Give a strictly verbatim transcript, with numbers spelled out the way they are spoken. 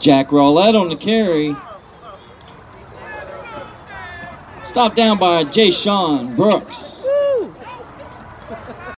Jack Roulette on the carry. Stopped down by Jay Sean Brooks.